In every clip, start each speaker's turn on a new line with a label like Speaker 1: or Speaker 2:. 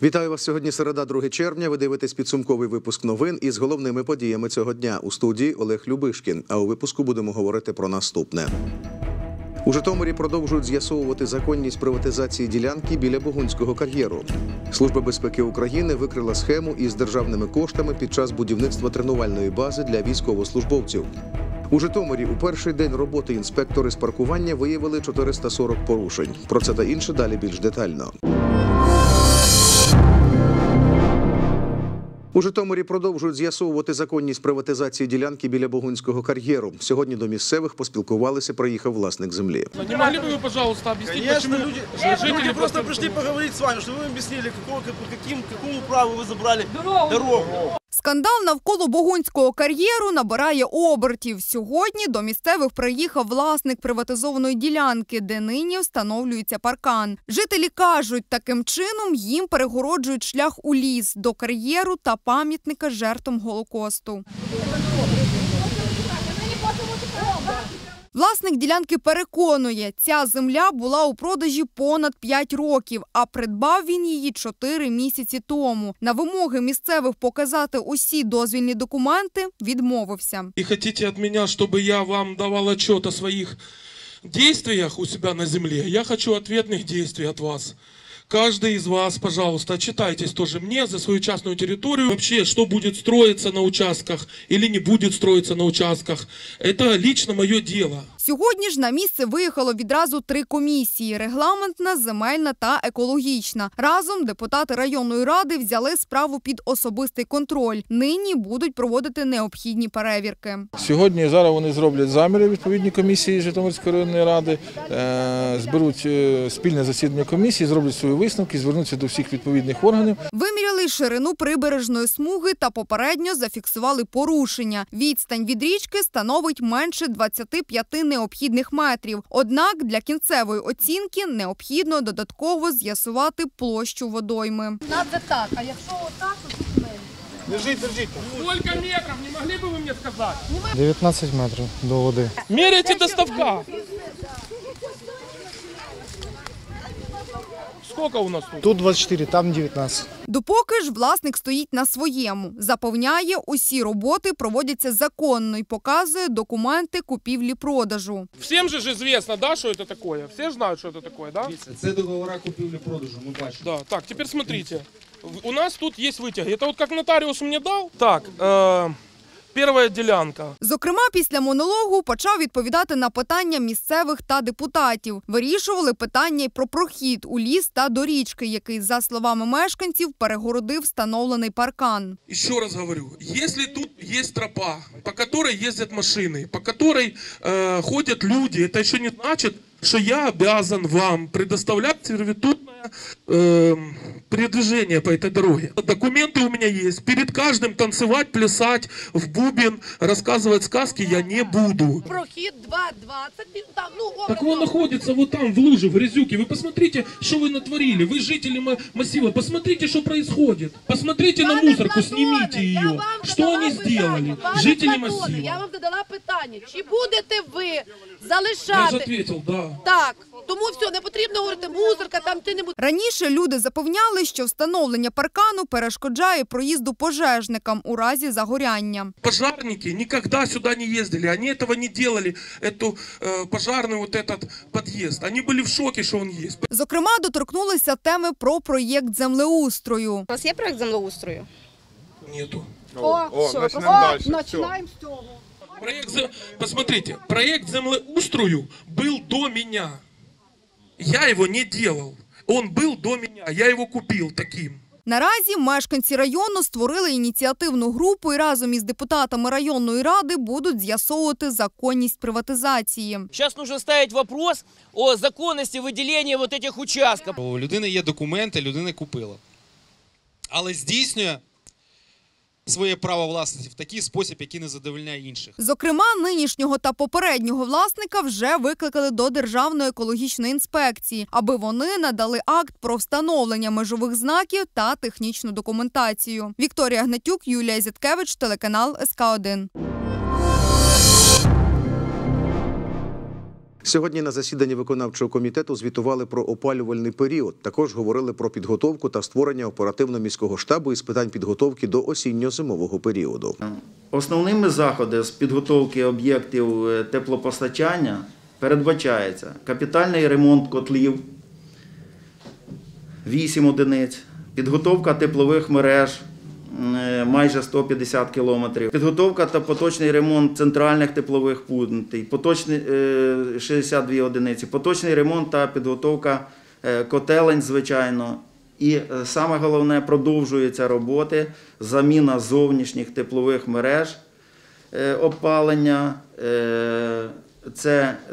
Speaker 1: Вітаю вас сьогодні, середа, 2 червня. Ви дивитесь підсумковий випуск новин із головними подіями цього дня. У студії Олег Любишкін. А у випуску будемо говорити про наступне. У Житомирі продовжують з'ясовувати законність приватизації ділянки біля Богунського кар'єру. Служба безпеки України викрила схему із державними коштами під час будівництва тренувальної бази для військовослужбовців. У Житомирі у перший день роботи інспектори з паркування виявили 440 порушень. Про це та інше далі більш детально. У Житомирі продовжують з'ясовувати законність приватизації ділянки біля Богунського кар'єру. Сьогодні до місцевих поспілкувалися, приїхав власник землі.
Speaker 2: Не могли бы вы, пожалуйста, объяснить, почему
Speaker 3: люди просто пришли поговорить с вами, чтобы вы объяснили, какому праву вы забрали дорогу.
Speaker 4: Скандал навколо Богунського кар'єру набирає обертів. Сьогодні до місцевих приїхав власник приватизованої ділянки, де нині встановлюється паркан. Жителі кажуть, таким чином їм перегороджують шлях у ліс до кар'єру та пам'ятника жертвам Голокосту. Власник ділянки переконує, ця земля була у продажі понад 5 років, а придбав він її 4 місяці тому. На вимоги місцевих показати усі дозвільні документи відмовився.
Speaker 2: И хотите от меня, чтобы я вам давал отчет о своих действиях у себя на земле? Я хочу ответных действий от вас. Каждый из вас, пожалуйста, отчитайтесь тоже мне за свою частную территорию. Вообще, что будет строиться на участках или не будет строиться на участках, это лично мое дело.
Speaker 4: Сьогодні ж на місце виїхало відразу 3 комісії – регламентна, земельна та екологічна. Разом депутати районної ради взяли справу під особистий контроль. Нині будуть проводити необхідні перевірки.
Speaker 5: Сьогодні, зараз вони зроблять заміри відповідні комісії Житомирської районної ради, зберуть спільне засідання комісії, зроблять свої висновки, звернуться до всіх відповідних органів.
Speaker 4: Виміряли ширину прибережної смуги та попередньо зафіксували порушення. Відстань від річки становить менше 25 необхідних метрів. Однак для кінцевої оцінки необхідно додатково з'ясувати площу водойми.
Speaker 6: Надо так, а якщо отак, то
Speaker 5: Держіть.
Speaker 2: Сколько метров, не могли бы вы мне сказать?
Speaker 7: 19 метрів до води.
Speaker 2: Меряйте до ставка. Сколько у нас тут?
Speaker 7: Тут 24, там 19.
Speaker 4: Допоки ж власник стоїть на своєму. Запевняє, усі роботи проводяться законно і показує документи купівлі-продажу.
Speaker 2: Всем же известно, да, что это такое? Все знают, что это такое, да?
Speaker 8: Це договора купівлі-продажу, ми бачимо.
Speaker 2: Да, так, теперь смотрите. У нас тут есть вытяги. Это вот как нотариус мне дал. Так, первая делянка.
Speaker 4: Зокрема, після монологу почав відповідати на питання місцевих та депутатів. Вирішували питання й про прохід у ліс та до річки, який, за словами мешканців, перегородив встановлений паркан.
Speaker 2: Еще раз говорю, если тут есть тропа, по которой ездят машины, по которой ходят люди, это еще не значит, что я обязан вам предоставлять сервитутное передвижение по этой дороге. Документы у меня есть. Перед каждым танцевать, плясать, в бубен, рассказывать сказки я не буду.
Speaker 6: прохід 2,20, там,
Speaker 2: Так он находится вот там, в луже, в грязюке. Вы посмотрите, что вы натворили. Вы жители массива. Посмотрите, что происходит. Посмотрите на мусорку, снимите ее. Что они сделали? Жители массива.
Speaker 6: Я вам задала питання, чи будете ви
Speaker 2: Я же
Speaker 6: залишати?
Speaker 2: ответил, да.
Speaker 6: Так, тому все, не потрібно говорити, мусорка, там ти не будеш.
Speaker 4: Раніше люди запевняли, що встановлення паркану перешкоджає проїзду пожежникам у разі загоряння.
Speaker 2: Пожарники никогда сюда не ездили, они этого не делали, эту пожарную вот этот подъезд. Они были в шоке, что он есть.
Speaker 4: Зокрема, доторкнулися теми про проєкт землеустрою.
Speaker 9: У вас є проєкт землеустрою?
Speaker 2: Нету.
Speaker 6: Починаємо з цього.
Speaker 2: Посмотрите, проект землеустрою был до меня. Я его не делал. Он был до меня, я его купил таким.
Speaker 4: Наразі мешканці району створили ініціативну групу і разом із депутатами районної ради будуть з'ясовувати законність приватизації.
Speaker 10: Сейчас нужно ставить вопрос о законности выделения вот этих участков.
Speaker 8: У людини є документи, людина купила. Але здійснює своє право власності в такий спосіб, який не задовольняє інших.
Speaker 4: Зокрема, нинішнього та попереднього власника вже викликали до Державної екологічної інспекції, аби вони надали акт про встановлення межових знаків та технічну документацію. Вікторія Гнатюк, Юлія Зіткевич, телеканал СК1.
Speaker 1: Сьогодні на засіданні виконавчого комітету звітували про опалювальний період. Також говорили про підготовку та створення оперативно-міського штабу із питань підготовки до осінньо-зимового періоду.
Speaker 9: Основними заходами з підготовки об'єктів теплопостачання передбачається капітальний ремонт котлів 8 одиниць, підготовка теплових мереж майже 150 кілометрів, підготовка та поточний ремонт центральних теплових пунктів, 62 одиниці, поточний ремонт та підготовка котелень, звичайно. І саме головне, продовжуються роботи, заміна зовнішніх теплових мереж опалення, це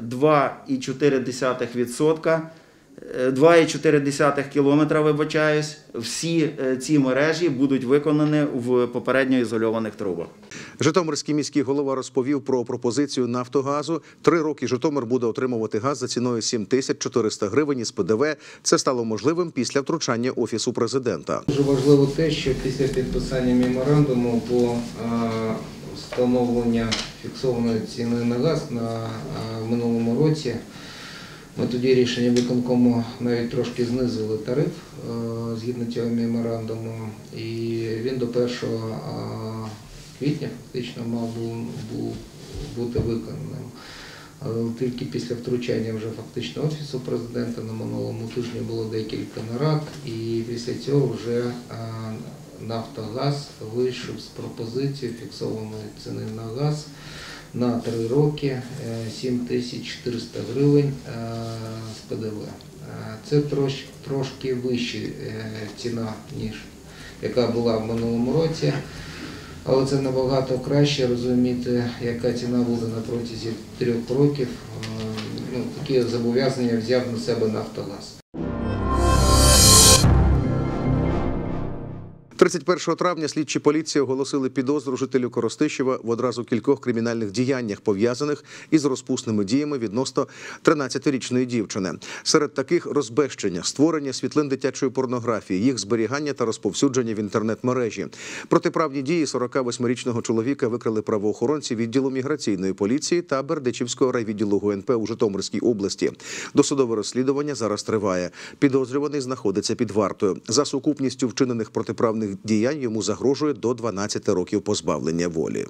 Speaker 9: 2,4 кілометра, вибачаюсь. Всі ці мережі будуть виконані в попередньо ізольованих трубах.
Speaker 1: Житомирський міський голова розповів про пропозицію «Нафтогазу». 3 роки Житомир буде отримувати газ за ціною 7400 гривень із ПДВ. Це стало можливим після втручання Офісу президента.
Speaker 11: Дуже важливо те, що після підписання меморандуму по встановленню фіксованої ціни на газ в минулому році, ми тоді рішення виконкому навіть трошки знизили тариф згідно цього меморандуму, і він до 1 квітня фактично мав бути виконаним. Але тільки після втручання вже фактично Офісу президента на минулому тижні було декілька нарад, і після цього вже «Нафтогаз» вийшов з пропозицією фіксованої ціни на газ на 3 роки 7400 гривень з ПДВ. Це трошки вища ціна, ніж яка була в минулому році, але це набагато краще розуміти, яка ціна буде на протязі 3 років. Такі зобов'язання взяв на себе «Нафтогаз».
Speaker 1: 31 травня слідчі поліції оголосили підозру жителю Коростишева в одразу кількох кримінальних діяннях, пов'язаних із розпусними діями відносно 13-річної дівчини. Серед таких – розбещення, створення світлин дитячої порнографії, їх зберігання та розповсюдження в інтернет-мережі. Протиправні дії 48-річного чоловіка викрили правоохоронці відділу міграційної поліції та Бердичівського райвідділу ГУНП у Житомирській області. Досудове розслідування зараз триває. Підозрюваний знаходиться під вартою. За сукупністю вчинених протиправних діянь йому загрожує до 12 років позбавлення волі.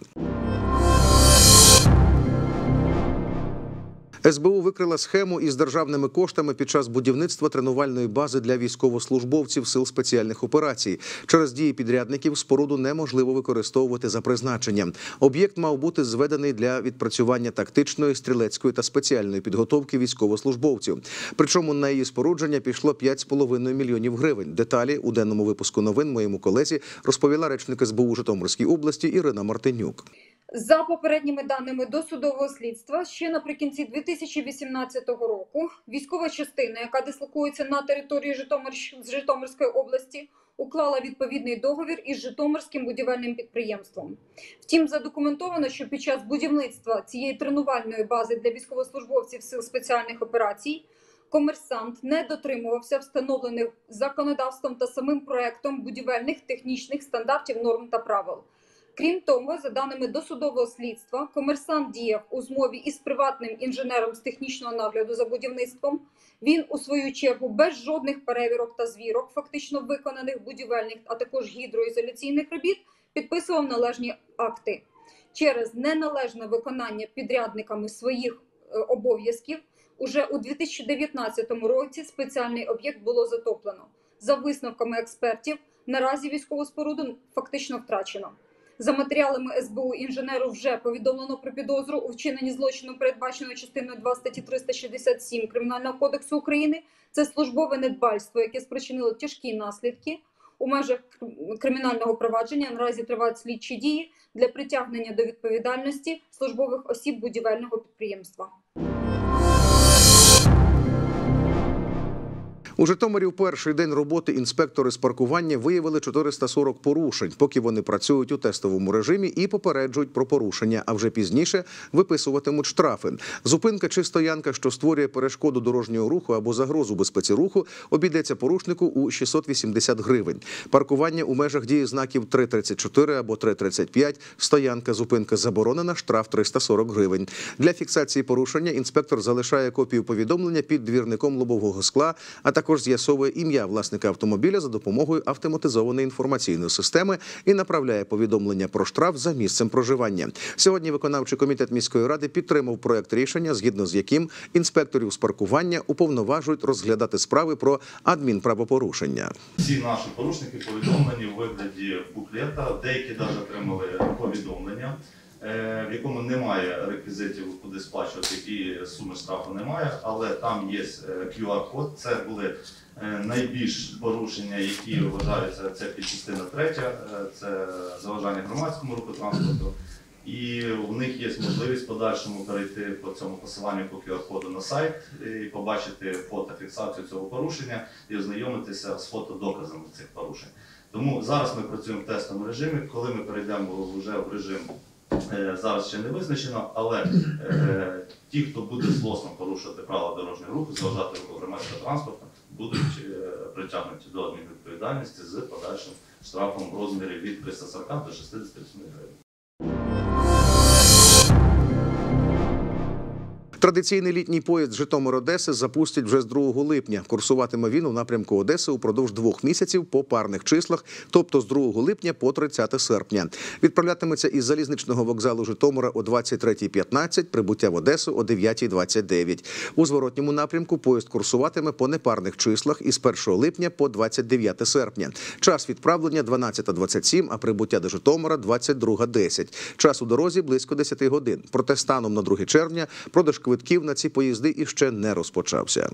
Speaker 1: СБУ викрила схему із державними коштами під час будівництва тренувальної бази для військовослужбовців Сил спеціальних операцій. Через дії підрядників споруду неможливо використовувати за призначенням. Об'єкт мав бути зведений для відпрацювання тактичної, стрілецької та спеціальної підготовки військовослужбовців. Причому на її спорудження пішло 5,5 мільйонів гривень. Деталі у денному випуску новин моєму колезі розповіла речник СБУ у Житомирській області Ірина Мартинюк.
Speaker 12: За попередніми даними досудового слідства, ще наприкінці 2018 року військова частина, яка дислокується на території Житомирської області, уклала відповідний договір із Житомирським будівельним підприємством. Втім, задокументовано, що під час будівництва цієї тренувальної бази для військовослужбовців Сил спеціальних операцій комерсант не дотримувався встановлених законодавством та самим проектом будівельних технічних стандартів, норм та правил. Крім того, за даними досудового слідства, комерсант діяв у змові із приватним інженером з технічного нагляду за будівництвом. Він, у свою чергу, без жодних перевірок та звірок, фактично виконаних будівельних, а також гідроізоляційних робіт, підписував належні акти. Через неналежне виконання підрядниками своїх обов'язків уже у 2019 році спеціальний об'єкт було затоплено. За висновками експертів, наразі військову споруду фактично втрачено. За матеріалами СБУ інженеру вже повідомлено про підозру у вчиненні злочину, передбаченого частиною 2 статті 367 Кримінального кодексу України. Це службове недбальство, яке спричинило тяжкі наслідки. У межах кримінального провадження наразі тривають слідчі дії для притягнення до відповідальності службових осіб будівельного підприємства.
Speaker 1: У У Житомирі в перший день роботи інспектори з паркування виявили 440 порушень, поки вони працюють у тестовому режимі і попереджують про порушення, а вже пізніше виписуватимуть штрафи. Зупинка чи стоянка, що створює перешкоду дорожнього руху або загрозу безпеці руху, обійдеться порушнику у 680 гривень. Паркування у межах дії знаків 3.34 або 3.35, стоянка, зупинка заборонена, штраф 340 гривень. Для фіксації порушення інспектор залишає копію повідомлення під двірником лобового скла, а також з'ясовує ім'я власника автомобіля за допомогою автоматизованої інформаційної системи і направляє повідомлення про штраф за місцем проживання. Сьогодні виконавчий комітет міської ради підтримав проект рішення, згідно з яким інспекторів з паркування уповноважують розглядати справи про адмінправопорушення.
Speaker 13: Всі наші порушники повідомлені в вигляді буклета, деякі навіть отримали повідомлення, в якому немає реквізитів, куди сплачувати, які суми штрафу немає, але там є QR-код. Це були найбільш порушення, які вважаються, це підчастина 3, це заважання громадському руху транспорту. І в них є можливість в подальшому перейти по цьому посиланню по QR-коду на сайт і побачити фотофіксацію цього порушення і ознайомитися з фотодоказами цих порушень. Тому зараз ми працюємо в тестовому режимі, коли ми перейдемо вже в режим, зараз ще не визначено, але ті, хто буде злосно порушувати правила дорожнього руху, заважати руху громадського транспорту, будуть притягнуті до адмінвідповідальності з подальшим штрафом в розмірі від 340 до 68 гривень.
Speaker 1: Традиційний літній поїзд Житомир-Одеса запустять вже з 2 липня. Курсуватиме він у напрямку Одеси упродовж 2 місяців по парних числах, тобто з 2 липня по 30 серпня. Відправлятиметься із залізничного вокзалу Житомира о 23:15, прибуття в Одесу о 9:29. У зворотньому напрямку поїзд курсуватиме по непарних числах із 1 липня по 29 серпня. Час відправлення 12:27, а прибуття до Житомира 22:10. Час у дорозі близько 10 годин. Проте станом на 2 червня продаж квитків на ці поїзди іще не розпочався.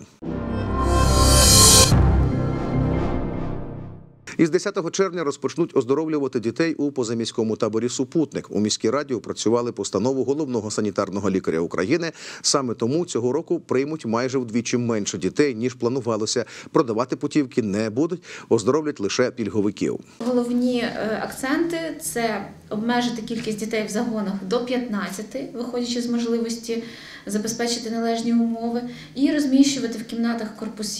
Speaker 1: Із 10 червня розпочнуть оздоровлювати дітей у позаміському таборі «Супутник». У міській раді опрацювали постанову головного санітарного лікаря України. Саме тому цього року приймуть майже вдвічі менше дітей, ніж планувалося. Продавати путівки не будуть, оздоровлять лише пільговиків.
Speaker 14: Головні акценти – це обмежити кількість дітей в загонах до 15, виходячи з можливості забезпечити належні умови, і розміщення в кімнатах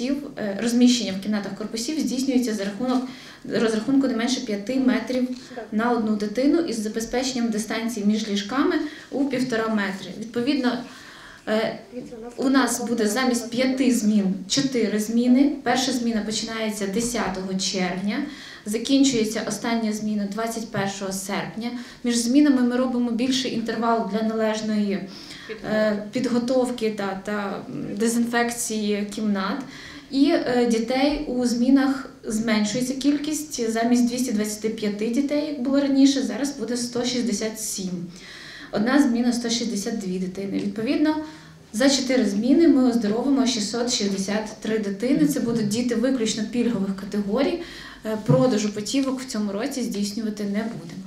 Speaker 14: корпусів здійснюється за розрахунку не менше 5 метрів на одну дитину із забезпеченням дистанції між ліжками у 1,5 метри. Відповідно, у нас буде замість 5 змін 4 зміни. Перша зміна починається 10 червня, закінчується остання зміна 21 серпня. Між змінами ми робимо більший інтервал для належної підготовки та дезінфекції кімнат. І дітей у змінах зменшується кількість. Замість 225 дітей, як було раніше, зараз буде 167. Одна зміна – 162 дитини. Відповідно, за 4 зміни ми оздоровимо 663 дитини. Це будуть діти виключно пільгових категорій. Продажу путівок в цьому році здійснювати не будемо.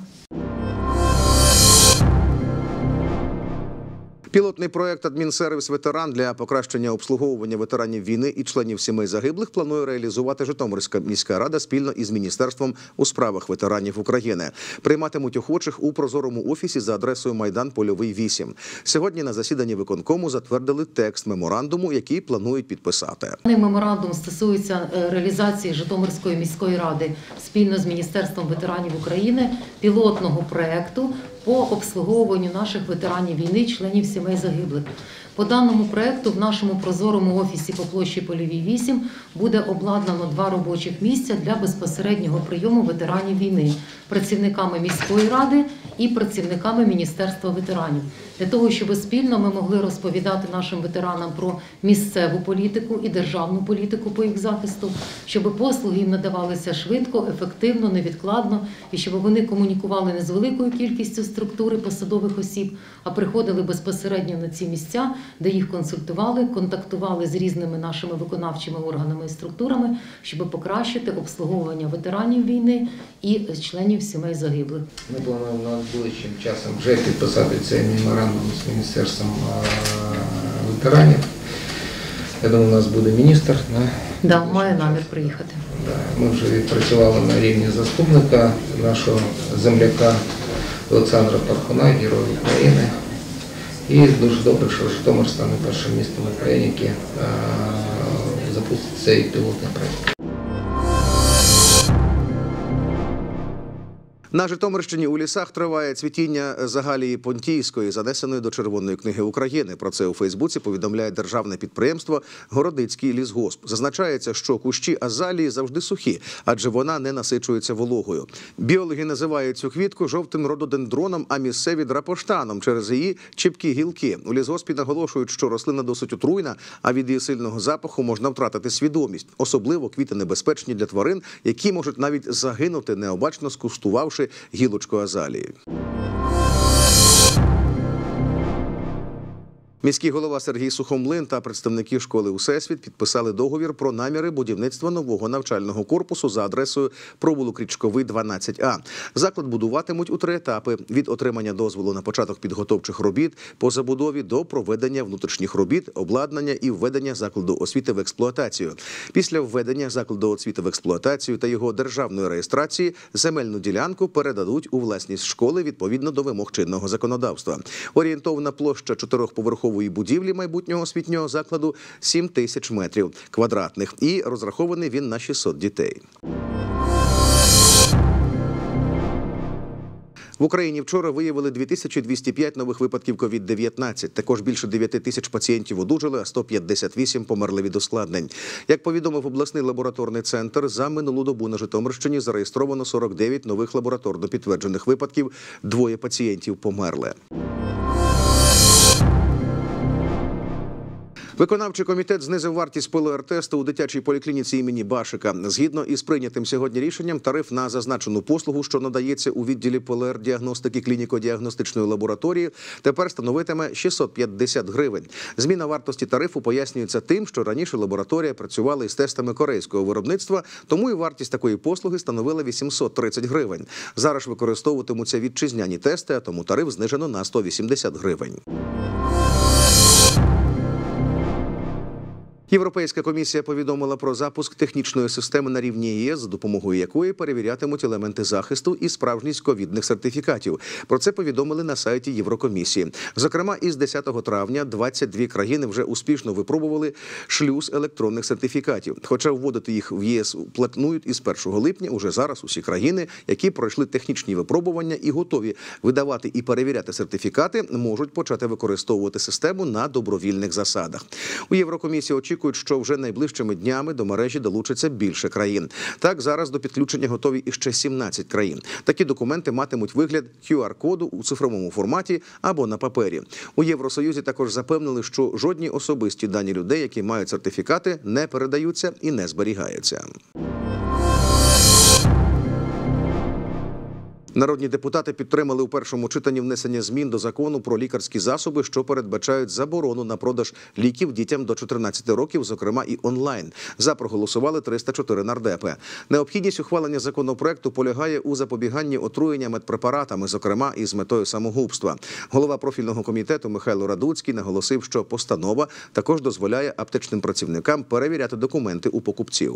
Speaker 1: Пілотний проєкт «Адмінсервіс ветеран» для покращення обслуговування ветеранів війни і членів сімей загиблих планує реалізувати Житомирська міська рада спільно із Міністерством у справах ветеранів України. Прийматимуть охочих у прозорому офісі за адресою Майдан Польовий, 8. Сьогодні на засіданні виконкому затвердили текст меморандуму, який планують підписати.
Speaker 15: Даний меморандум стосується реалізації Житомирської міської ради спільно з Міністерством ветеранів України пілотного проєкту по обслуговуванню наших ветеранів війни, членів сімей загиблих. По даному проєкту в нашому прозорому офісі по площі Польовій, 8 буде обладнано 2 робочих місця для безпосереднього прийому ветеранів війни працівниками міської ради і працівниками Міністерства ветеранів. Для того, щоб спільно ми могли розповідати нашим ветеранам про місцеву політику і державну політику по їх захисту, щоб послуги їм надавалися швидко, ефективно, невідкладно, і щоб вони комунікували не з великою кількістю структури посадових осіб, а приходили безпосередньо на ці місця, де їх консультували, контактували з різними нашими виконавчими органами і структурами, щоб покращити обслуговування ветеранів війни і членів сімей загиблих.
Speaker 11: Ми плануємо найближчим часом вже підписати цей меморандум з Міністерством ветеранів. Я думаю, у нас буде міністр
Speaker 15: Да, маю намір приїхати.
Speaker 11: Ми вже відпрацювали на рівні заступника нашого земляка Олександра Пархуна, Героя України. І дуже добре, що Житомир стане першим містом України, яке запустить цей пілотний проєкт.
Speaker 1: На Житомирщині у лісах триває цвітіння загалії понтійської, занесеної до Червоної книги України. Про це у Фейсбуці повідомляє державне підприємство «Городицький лісгосп». Зазначається, що кущі азалії завжди сухі, адже вона не насичується вологою. Біологи називають цю квітку жовтим рододендроном, а місцеві – драпоштаном через її чіпкі гілки. У лісгоспі наголошують, що рослина досить отруйна, а від її сильного запаху можна втратити свідомість. Особливо квіти небезпечні для тварин, які можуть навіть загинути, необачно скуштувавши гілочку азалії. Міський голова Сергій Сухомлин та представники школи «Усесвіт» підписали договір про наміри будівництва нового навчального корпусу за адресою провулок Річковий, 12А. Заклад будуватимуть у 3 етапи – від отримання дозволу на початок підготовчих робіт по забудові до проведення внутрішніх робіт, обладнання і введення закладу освіти в експлуатацію. Після введення закладу освіти в експлуатацію та його державної реєстрації земельну ділянку передадуть у власність школи відповідно до вимог чинного законодавства. Орієнтовна площа 4-поверхової будівлі майбутнього освітнього закладу 7 тисяч метрів квадратних і розрахований він на 600 дітей. В Україні вчора виявили 2205 нових випадків COVID-19. Також більше 9 тисяч пацієнтів одужали, а 158 померли від ускладнень. Як повідомив обласний лабораторний центр, за минулу добу на Житомирщині зареєстровано 49 нових лабораторно підтверджених випадків. 2 пацієнтів померли. Виконавчий комітет знизив вартість ПЛР-тесту у дитячій поліклініці імені Башика. Згідно із прийнятим сьогодні рішенням, тариф на зазначену послугу, що надається у відділі ПЛР-діагностики клініко-діагностичної лабораторії, тепер становитиме 650 гривень. Зміна вартості тарифу пояснюється тим, що раніше лабораторія працювала із тестами корейського виробництва, тому і вартість такої послуги становила 830 гривень. Зараз використовуватимуться вітчизняні тести, а тому тариф знижено на 180 гривень. Європейська комісія повідомила про запуск технічної системи на рівні ЄС, за допомогою якої перевірятимуть елементи захисту і справжність ковідних сертифікатів. Про це повідомили на сайті Єврокомісії. Зокрема, із 10 травня 22 країни вже успішно випробували шлюз електронних сертифікатів. Хоча вводити їх в ЄС планують із 1 липня, уже зараз усі країни, які пройшли технічні випробування і готові видавати і перевіряти сертифікати, можуть почати використовувати систему на добровільних засадах. У Єврокомісії очікують, що вже найближчими днями до мережі долучиться більше країн. Так, зараз до підключення готові іще 17 країн. Такі документи матимуть вигляд QR-коду у цифровому форматі або на папері. У Євросоюзі також запевнили, що жодні особисті дані людей, які мають сертифікати, не передаються і не зберігаються. Народні депутати підтримали у першому читанні внесення змін до закону про лікарські засоби, що передбачають заборону на продаж ліків дітям до 14 років, зокрема і онлайн. За проголосували 304 нардепи. Необхідність ухвалення законопроекту полягає у запобіганні отруєння медпрепаратами, зокрема і з метою самогубства. Голова профільного комітету Михайло Радуцький наголосив, що постанова також дозволяє аптечним працівникам перевіряти документи у покупців.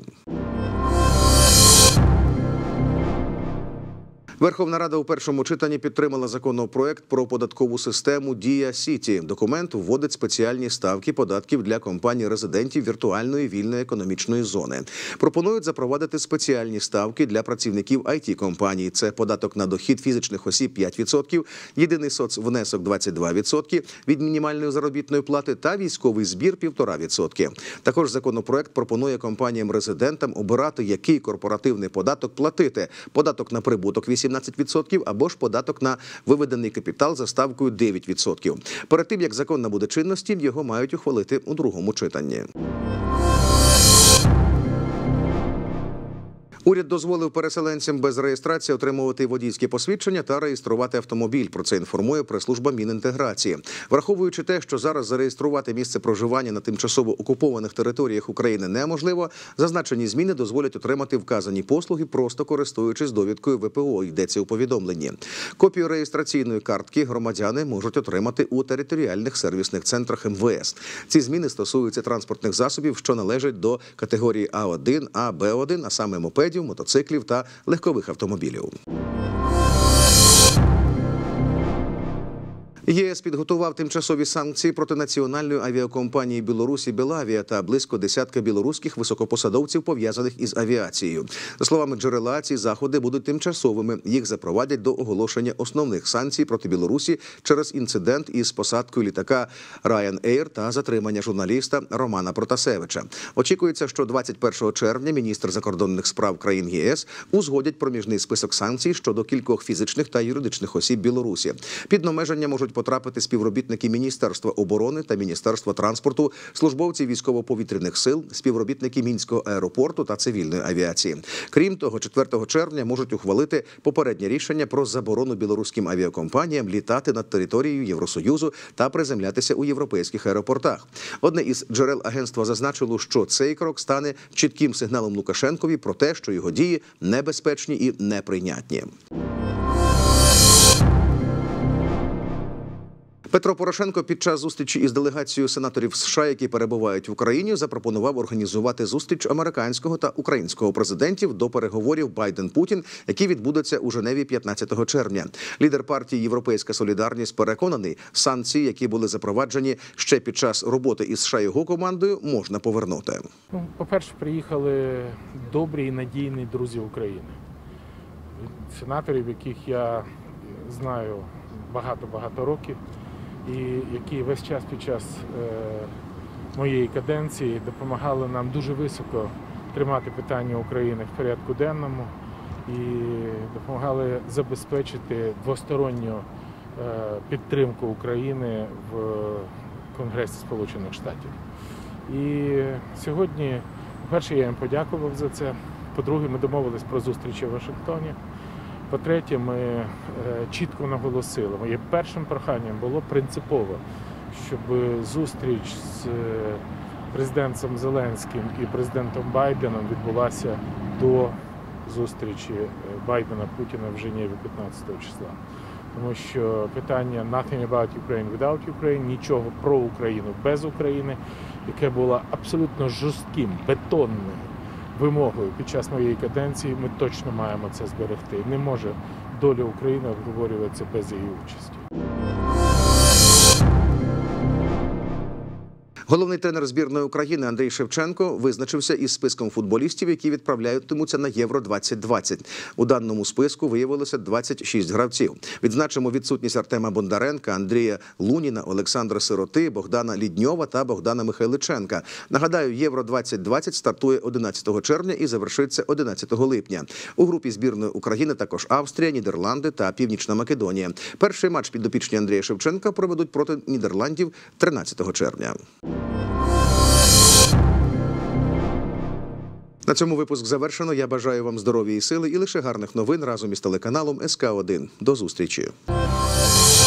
Speaker 1: Верховна Рада у першому читанні підтримала законопроект про податкову систему «Дія Сіті». Документ вводить спеціальні ставки податків для компаній-резидентів віртуальної вільної економічної зони. Пропонують запровадити спеціальні ставки для працівників IT-компаній. Це податок на дохід фізичних осіб 5%, єдиний соцвнесок 22% від мінімальної заробітної плати та військовий збір 1,5%. Також законопроект пропонує компаніям-резидентам обирати, який корпоративний податок платити – податок на прибуток 18% або ж податок на виведений капітал за ставкою 9%. Перед тим, як закон набуде чинності, його мають ухвалити у другому читанні. Уряд дозволив переселенцям без реєстрації отримувати водійські посвідчення та реєструвати автомобіль. Про це інформує прес-служба Мінінтеграції. Враховуючи те, що зараз зареєструвати місце проживання на тимчасово окупованих територіях України неможливо, зазначені зміни дозволять отримати вказані послуги, просто користуючись довідкою ВПО, йдеться у повідомленні. Копію реєстраційної картки громадяни можуть отримати у територіальних сервісних центрах МВС. Ці зміни стосуються транспортних засобів, що належать до категорії А1, А, Б1, а саме мопедів, мотоциклів та легкових автомобілів. ЄС підготував тимчасові санкції проти національної авіакомпанії Білорусі «Белавія» та близько десятка білоруських високопосадовців, пов'язаних із авіацією. За словами джерела, ці заходи будуть тимчасовими. Їх запровадять до оголошення основних санкцій проти Білорусі через інцидент із посадкою літака Ryanair та затримання журналіста Романа Протасевича. Очікується, що 21 червня міністр закордонних справ країн ЄС узгодять проміжний список санкцій щодо кількох фізичних та юридичних осіб Білорусі. Під обмеження можуть потрапити співробітники Міністерства оборони та Міністерства транспорту, службовці військово-повітряних сил, співробітники Мінського аеропорту та цивільної авіації. Крім того, 4 червня можуть ухвалити попереднє рішення про заборону білоруським авіакомпаніям літати над територією Євросоюзу та приземлятися у європейських аеропортах. Одне із джерел агентства зазначило, що цей крок стане чітким сигналом Лукашенкові про те, що його дії небезпечні і неприйнятні. Петро Порошенко під час зустрічі із делегацією сенаторів США, які перебувають в Україні, запропонував організувати зустріч американського та українського президентів до переговорів Байден-Путін, які відбудуться у Женеві 15 червня. Лідер партії «Європейська солідарність» переконаний, санкції, які були запроваджені ще під час роботи із США його командою, можна повернути.
Speaker 5: По-перше, приїхали добрі і надійні друзі України. Сенаторів, яких я знаю багато-багато років, і які весь час під час моєї каденції допомагали нам дуже високо тримати питання України в порядку денному і допомагали забезпечити двосторонню підтримку України в Конгресі Сполучених Штатів. І сьогодні, по-перше, я їм подякував за це, по-друге, ми домовились про зустрічі в Вашингтоні. По-третє, ми чітко наголосили, моє першим проханням було принципово, щоб зустріч з президентом Зеленським і президентом Байденом відбулася до зустрічі Байдена-Путіна в Женеві 15 числа. Тому що питання «Nothing about Ukraine without Ukraine», нічого про Україну без України, яке було абсолютно жорстким, бетонним вимогою під час моєї каденції, ми точно маємо це зберегти. Не може доля України обговорюватися без її участі.
Speaker 1: Головний тренер збірної України Андрій Шевченко визначився із списком футболістів, які відправлятимуться на Євро-2020. У даному списку виявилося 26 гравців. Відзначимо відсутність Артема Бондаренка, Андрія Луніна, Олександра Сироти, Богдана Лідньова та Богдана Михайличенка. Нагадаю, Євро-2020 стартує 11 червня і завершиться 11 липня. У групі збірної України також Австрія, Нідерланди та Північна Македонія. Перший матч підопічні Андрія Шевченка проведуть проти Нідерландів 13 червня. На цьому випуск завершено. Я бажаю вам здоров'я і сили і лише гарних новин разом із телеканалом СК1. До зустрічі.